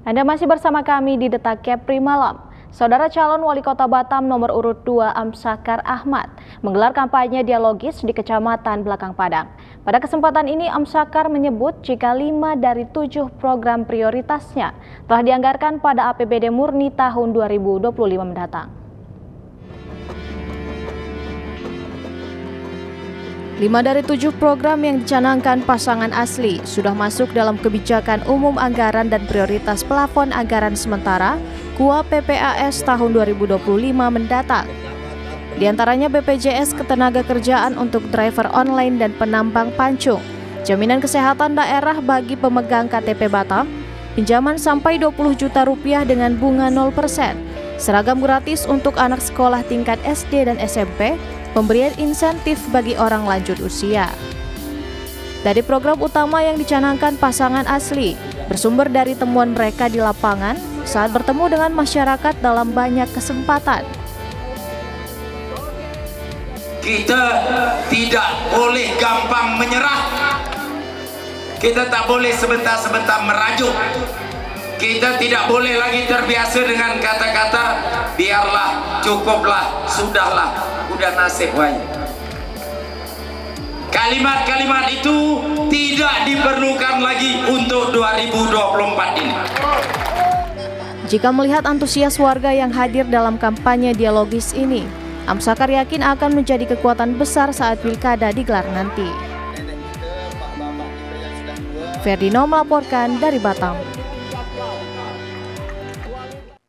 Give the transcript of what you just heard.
Anda masih bersama kami di Detak Kepri Malam. Saudara calon wali kota Batam nomor urut 2 Amsakar Ahmad menggelar kampanye dialogis di Kecamatan Belakang Padang. Pada kesempatan ini Amsakar menyebut jika 5 dari 7 program prioritasnya telah dianggarkan pada APBD murni tahun 2025 mendatang. 5 dari 7 program yang dicanangkan pasangan asli sudah masuk dalam kebijakan umum anggaran dan prioritas plafon anggaran sementara KUA PPAS tahun 2025 mendatang. Di antaranya BPJS Ketenagakerjaan untuk driver online dan penambang pancung, jaminan kesehatan daerah bagi pemegang KTP Batam, pinjaman sampai 20 juta rupiah dengan bunga 0%, seragam gratis untuk anak sekolah tingkat SD dan SMP, pemberian insentif bagi orang lanjut usia. Dari program utama yang dicanangkan pasangan asli, bersumber dari temuan mereka di lapangan saat bertemu dengan masyarakat dalam banyak kesempatan. Kita tidak boleh gampang menyerah. Kita tak boleh sebentar-sebentar merajuk. Kita tidak boleh lagi terbiasa dengan kata-kata biarlah, cukuplah, sudahlah, udah nasib wae. Kalimat-kalimat itu tidak diperlukan lagi untuk 2024 ini. Jika melihat antusias warga yang hadir dalam kampanye dialogis ini, Amsakar yakin akan menjadi kekuatan besar saat pilkada digelar nanti. Ferdino melaporkan dari Batam.